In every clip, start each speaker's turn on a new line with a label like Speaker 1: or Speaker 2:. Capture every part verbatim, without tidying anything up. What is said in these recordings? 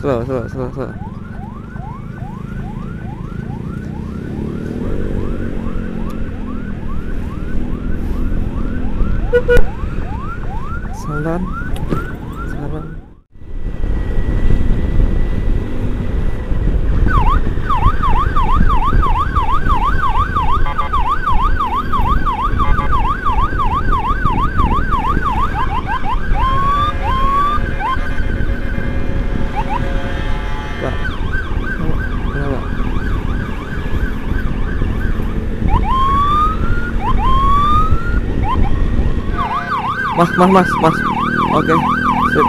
Speaker 1: slow slow slow slow. Salam salam. Pak, kenapa? Mas, mas, mas, mas. Oke, sip.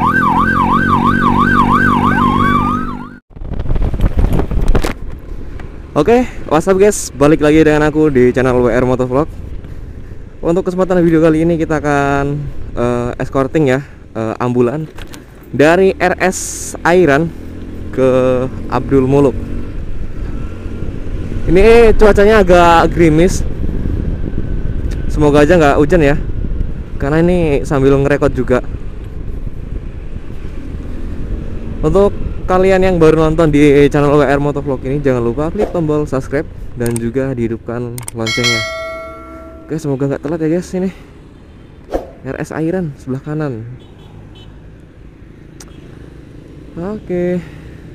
Speaker 1: Oke, what's up guys? Balik lagi dengan aku di channel W R Motovlog. Untuk kesempatan video kali ini kita akan uh, escorting ya, uh, ambulan dari R S Airan ke Abdul Muluk. Ini cuacanya agak gerimis. Semoga aja nggak hujan ya, karena ini sambil ngerekod juga. Untuk kalian yang baru nonton di channel W R Motovlog ini, jangan lupa klik tombol subscribe dan juga dihidupkan loncengnya. Oke, semoga nggak telat ya guys. Ini R S Airan sebelah kanan. Oke.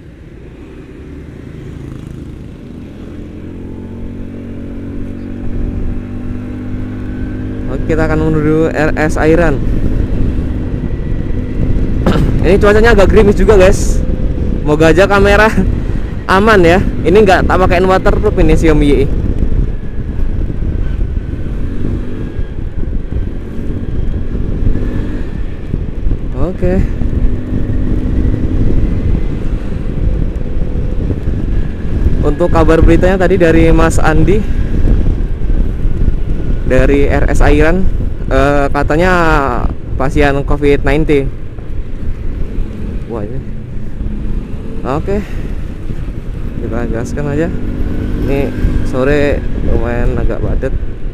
Speaker 1: Oke, kita akan menuju R S Airan. Ini cuacanya agak gerimis juga guys. Semoga aja kamera aman ya. Ini nggak tak pakein waterproof ini Xiaomi Y. Oke. Untuk kabar beritanya tadi dari Mas Andi dari R S Airan, eh, katanya pasien covid sembilan belas. Wah ini. Oke, kita gaskan aja. Ini sore lumayan agak padat.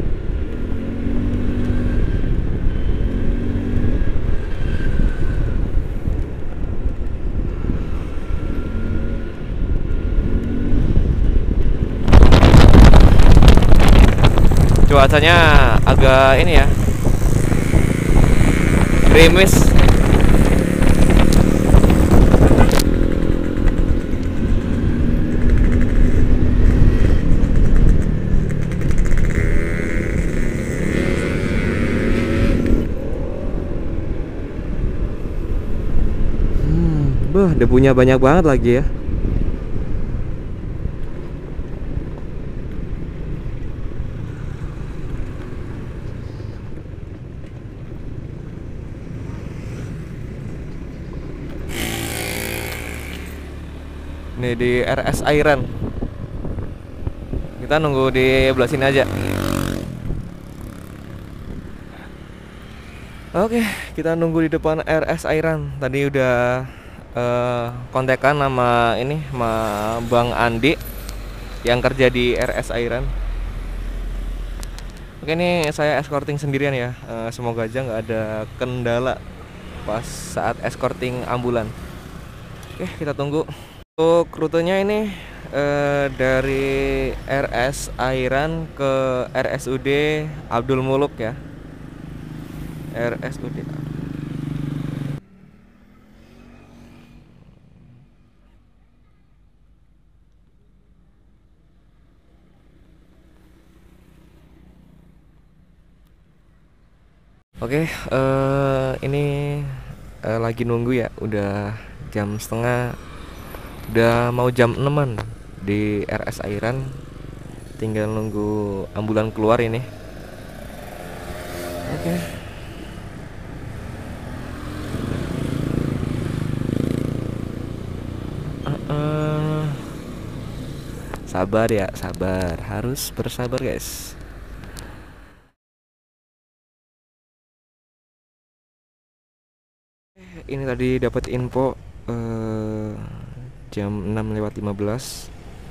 Speaker 1: Cuacanya agak ini ya, gerimis. Hmm, bah, debunya banyak banget lagi ya. Ini di R S Airan. Kita nunggu di sebelah sini aja. Oke, kita nunggu di depan R S Airan. Tadi udah uh, kontekan sama ini sama Bang Andi yang kerja di R S Airan. Oke, ini saya escorting sendirian ya. Uh, semoga aja nggak ada kendala pas saat escorting ambulan. Oke, kita tunggu. Untuk rutenya ini eh, dari R S Airan ke R S U D Abdul Muluk ya. R S U D. Oke, eh, ini eh, lagi nunggu ya. Udah jam setengah. Udah mau jam enaman di R S Airan. Tinggal nunggu ambulan keluar ini. Oke. uh -uh. Sabar ya, sabar. Harus bersabar guys. Ini tadi dapat info uh, jam enam lewat lima belas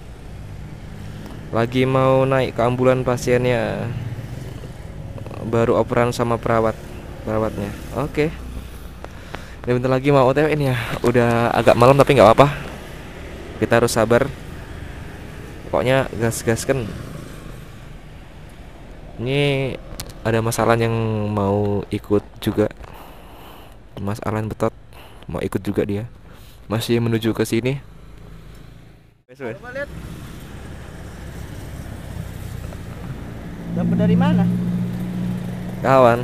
Speaker 1: lagi mau naik ke ambulan pasiennya, baru operan sama perawat perawatnya. Oke, Dan bentar lagi mau O T W ini ya. Udah agak malam tapi nggak apa-apa. Kita harus sabar. Pokoknya gas-gas kan. Ini ada Mas Alan yang mau ikut juga. Mas Alan Betot mau ikut juga dia. Masih menuju ke sini.
Speaker 2: Coba lihat. Dapat dari mana?
Speaker 1: Kawan.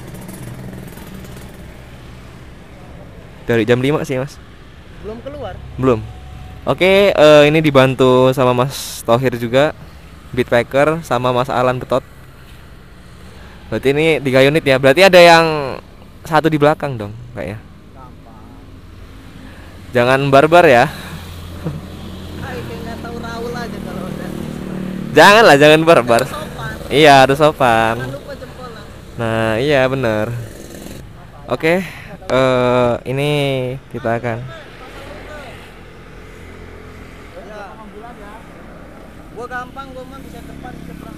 Speaker 1: Dari jam lima sih, Mas.
Speaker 2: Belum keluar.
Speaker 1: Belum. Oke, eh, ini dibantu sama Mas Thohir juga, Beatpacker sama Mas Alan Betot. Berarti ini tiga unit ya. Berarti ada yang satu di belakang dong, kayaknya.
Speaker 2: Gampang.
Speaker 1: Jangan barbar ya.
Speaker 2: Ah, kayak nggak tahu Raul aja kalau udah.
Speaker 1: Janganlah, jangan barbar.
Speaker 2: Sopan.
Speaker 1: Iya, harus sopan.
Speaker 2: Jangan lupa jempolan.
Speaker 1: Nah, iya bener. Oke, eh ini kita akan
Speaker 2: Ya. Gua gampang, gua mah bisa depan seberang.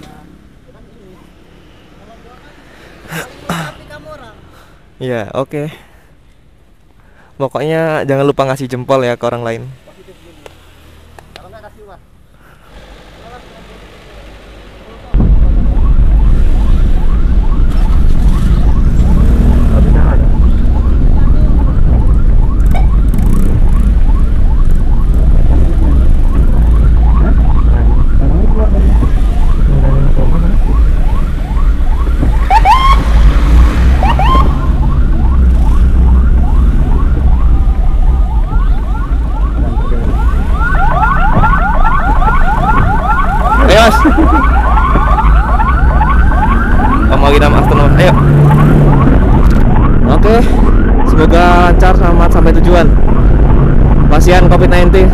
Speaker 2: Tapi kamu orang.
Speaker 1: Iya, oke. Pokoknya jangan lupa ngasih jempol ya ke orang lain.
Speaker 2: Kalau nggak kasih uang.
Speaker 1: Ayo Mas. Om lagi nama afternoon. Ayo. Oke. Semoga lancar selamat sampai tujuan. Pasien covid sembilan belas.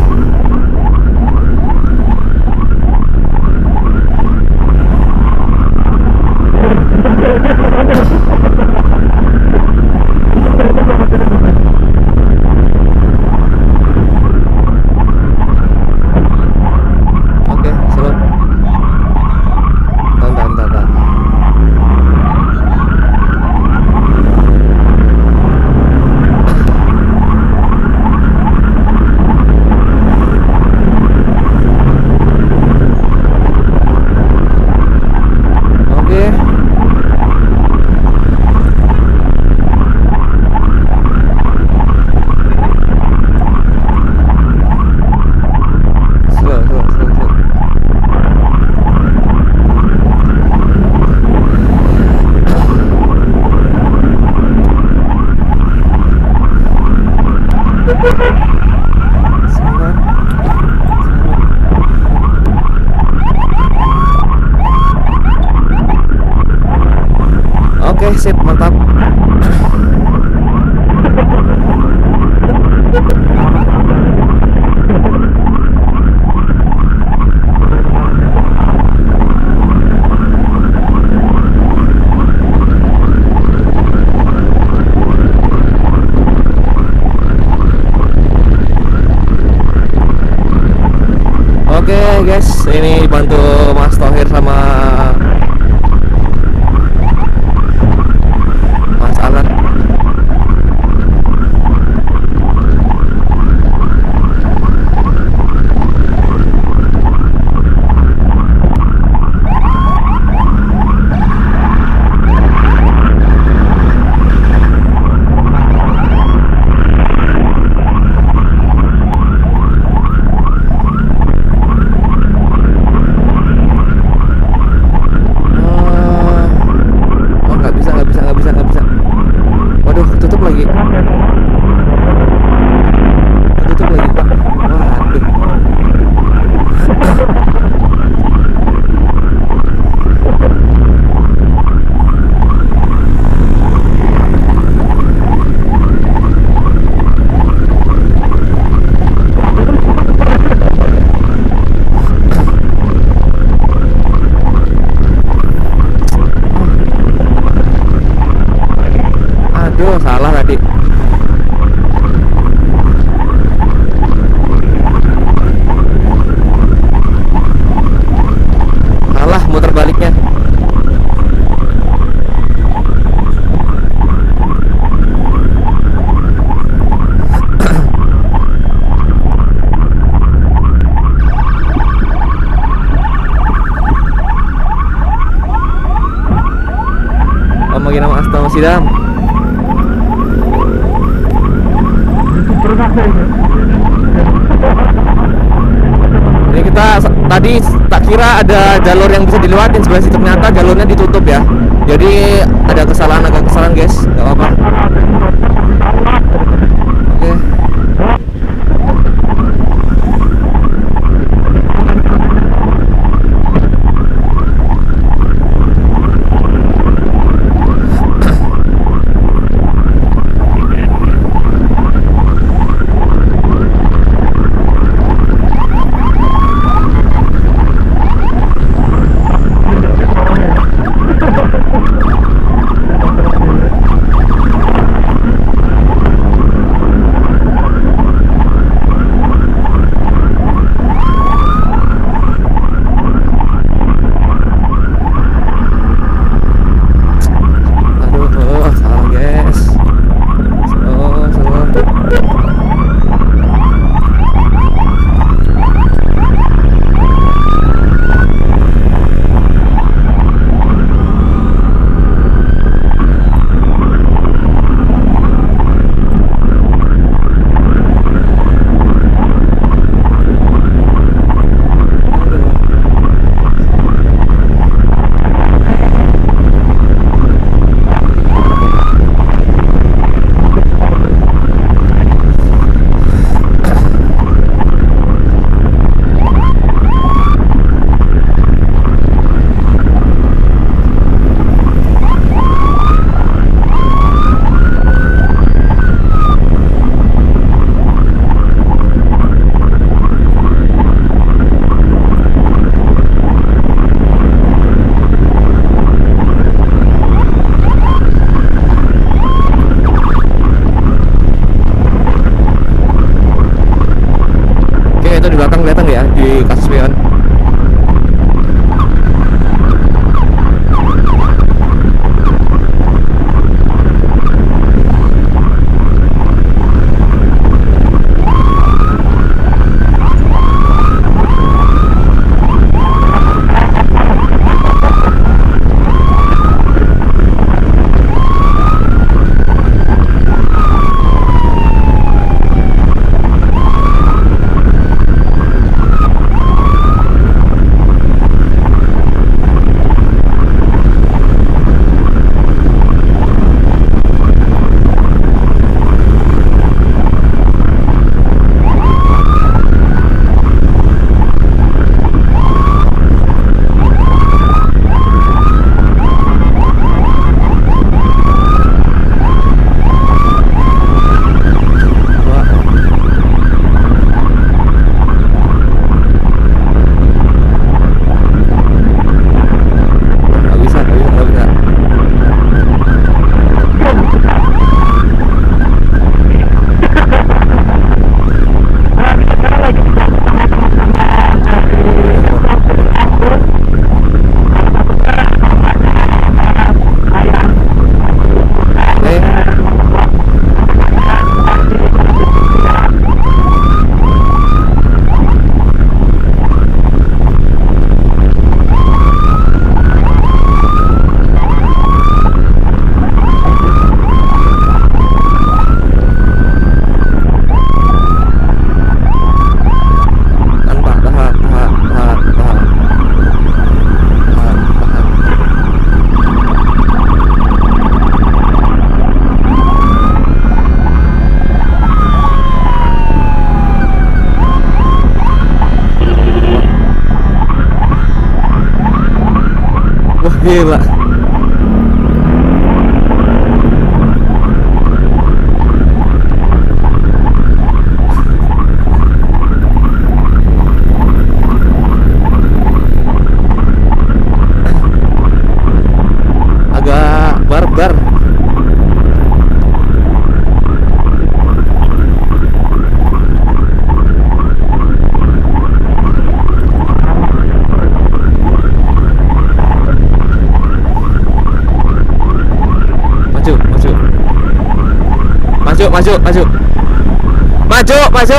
Speaker 1: Oke, slow. Tahan, tahan, tahan, tahan. Oke. Slow, slow, slow, slow. Sabar. Oke, sip, mantap. Oke guys, ini bantu Mas Thohir sama Mas Alan. Oh, nggak bisa, nggak bisa, nggak bisa, nggak bisa. Waduh, tutup lagi. Tutup lagi, Pak. Waduh. Aduh, salah tadi. Salah muter baliknya. Dam. Ini kita tadi tak kira ada jalur yang bisa dilewatin sebelah situ, ternyata jalurnya ditutup ya. Jadi ada kesalahan, agak kesalahan guys, nggak apa-apa. Oke. Di belakang kelihatan ya di kasus Weon. Gila. Agak barbar. Maju, maju, maju, maju, maju.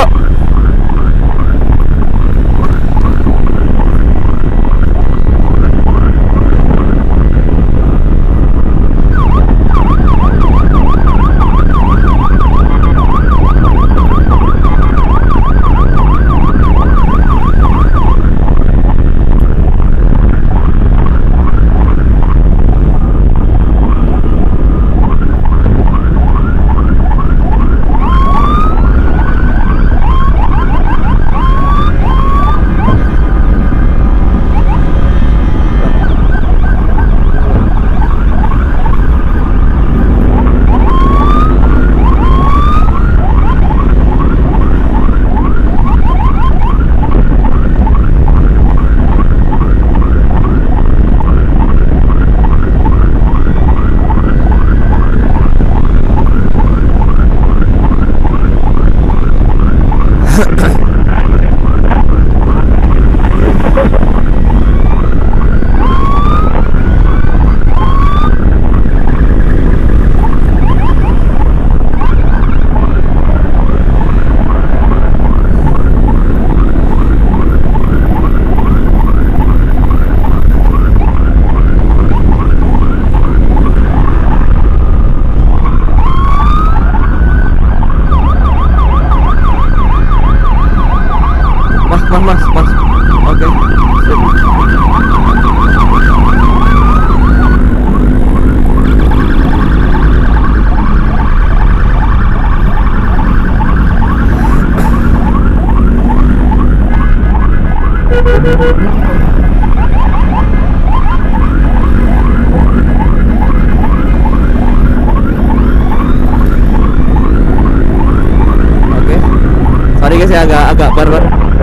Speaker 1: ya, agak agak barbar.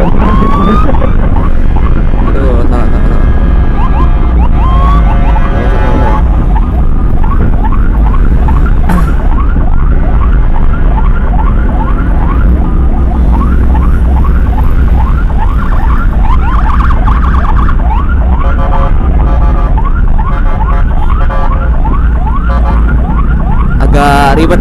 Speaker 1: Aduh, salah, salah, salah. Agak ribet.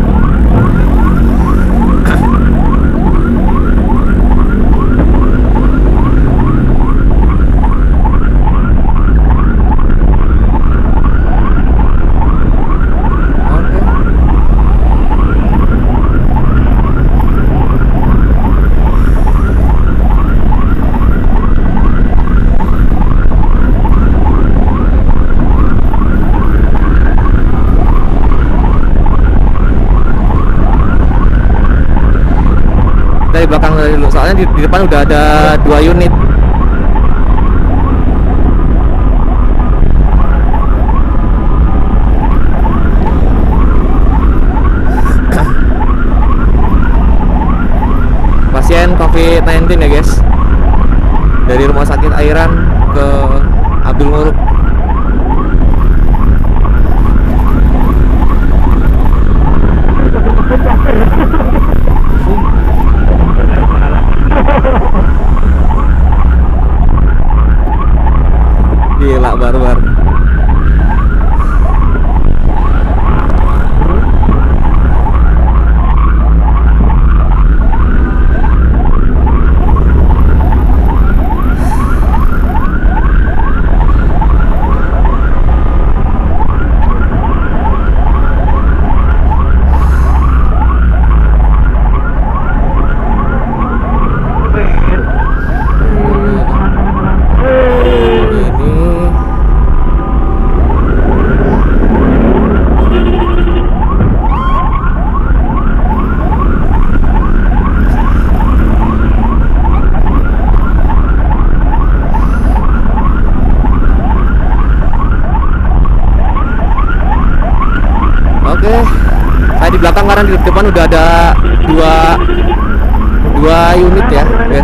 Speaker 1: Dari belakang dulu, soalnya di, di depan udah ada dua unit. Pasien covid sembilan belas ya guys, dari rumah sakit Airan ke Abdul Muruk. Gila, barbar. Oke, saya di belakang karena di depan udah ada dua dua unit ya, guys.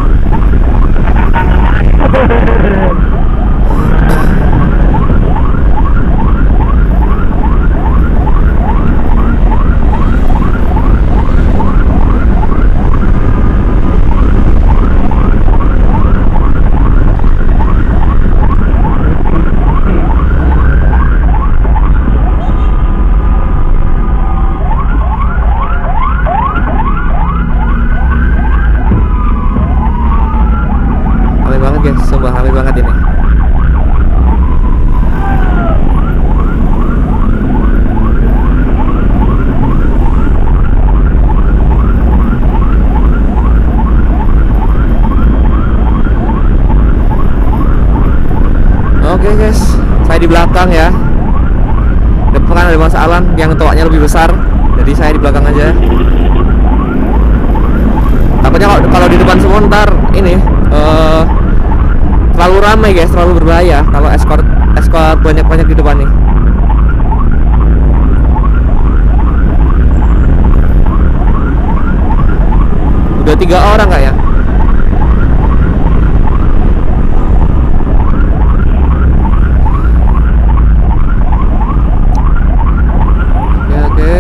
Speaker 1: Guys, sumpah rame banget ini. Oke guys, saya di belakang ya. Depan ada Mas Alan yang toaknya lebih besar, jadi saya di belakang aja. Takutnya kalau kalau di depan semua ntar ini uh, terlalu ramai guys, terlalu berbahaya kalau escort escort banyak-banyak di depan nih. Udah tiga orang nggak ya? Oke, oke.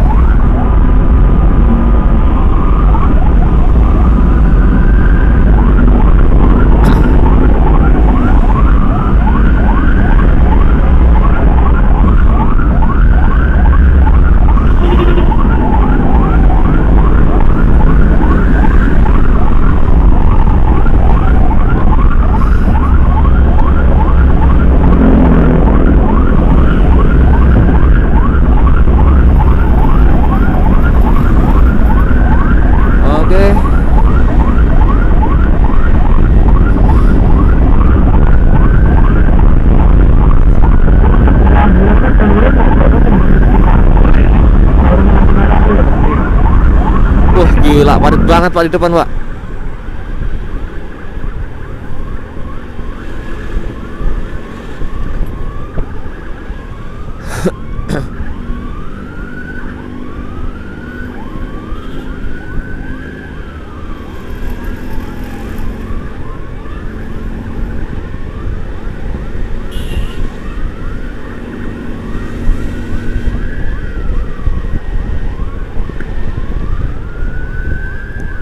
Speaker 1: Gila, padat banget Pak di depan, Pak.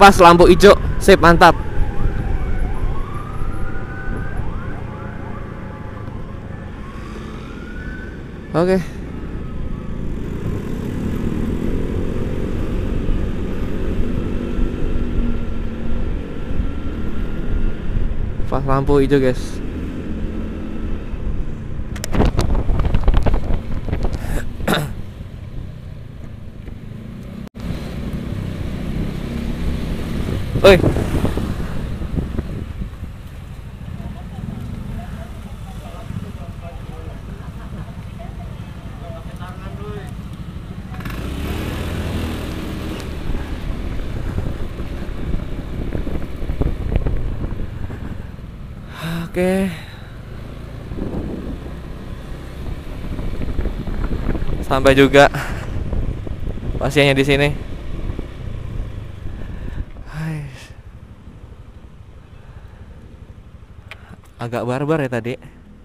Speaker 1: pas lampu hijau. Sip, mantap. Oke. Pas lampu hijau, guys. Oi. Oke. Sampai juga pasiennya di sini. Agak barbar ya tadi.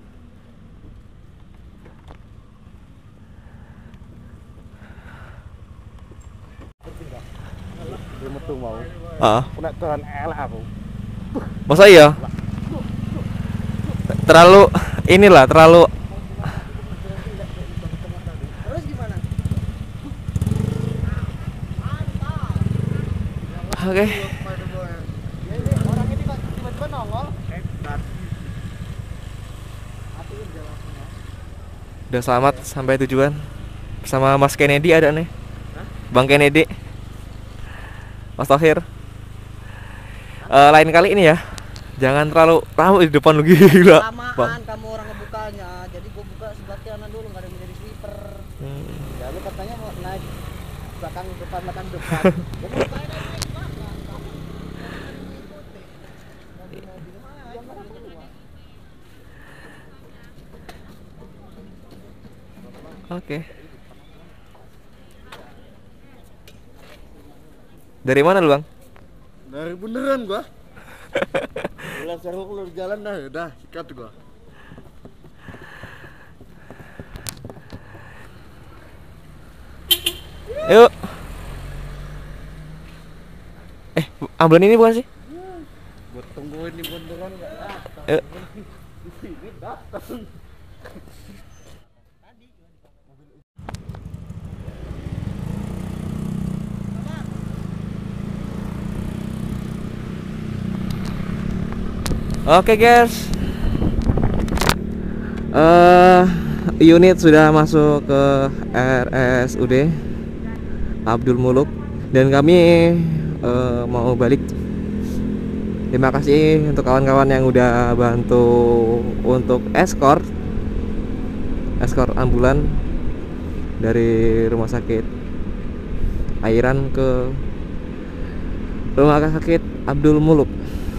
Speaker 1: Ah, masa iya? Terlalu inilah, terlalu.
Speaker 2: Terus gimana?
Speaker 1: Oke.
Speaker 2: Ini orang ini kok tiba-tiba nongol.
Speaker 1: Udah selamat sampai tujuan. Bersama Mas Kennedy ada nih.
Speaker 2: Hah?
Speaker 1: Bang Kennedy. Mas Tohir. Uh, lain kali ini ya. Jangan terlalu lama di depan lu, gila.
Speaker 2: Lamaan
Speaker 1: Bang.
Speaker 2: kamu orang ngebukanya. Jadi gua buka sebelah kanan dulu, enggak ada yang menjadi sweeper.
Speaker 1: Hmm.
Speaker 2: Ya lu katanya mau naik belakang depan belakang depan. Gua mau bukain aja naik belakang. Kamu mobil-mobil mana? Yang mana keluar?
Speaker 1: Oke. Dari mana lu, Bang?
Speaker 3: Dari beneran gua. Udah seru keluar jalan dah, udah sikat gua.
Speaker 1: Yuk. Eh, ambulan ini bukan sih?
Speaker 3: Gua tungguin nih beneran enggak datang.
Speaker 1: Yuk.
Speaker 3: Di sini datang.
Speaker 1: Oke guys, uh, unit sudah masuk ke R S U D Abdul Muluk dan kami uh, mau balik. Terima kasih untuk kawan-kawan yang udah bantu untuk escort escort ambulan dari rumah sakit Airan ke rumah sakit Abdul Muluk.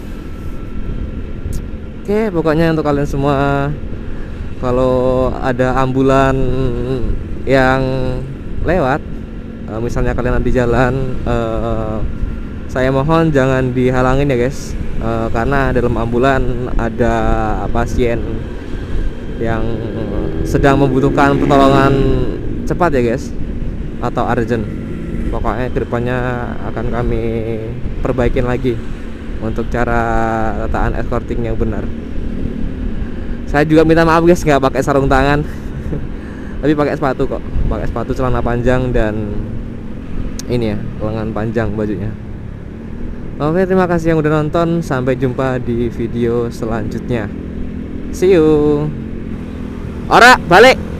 Speaker 1: Oke, pokoknya untuk kalian semua, kalau ada ambulan yang lewat, misalnya kalian di jalan, uh, saya mohon jangan dihalangin ya guys, uh, karena dalam ambulan ada pasien yang sedang membutuhkan pertolongan cepat ya guys, atau urgent. Pokoknya kedepannya akan kami perbaikin lagi untuk cara tataan escorting yang benar. Saya juga minta maaf guys, nggak pakai sarung tangan tapi pakai sepatu kok, pakai sepatu celana panjang dan ini ya, lengan panjang bajunya. Oke, terima kasih yang udah nonton, sampai jumpa di video selanjutnya. See you. Ora, balik.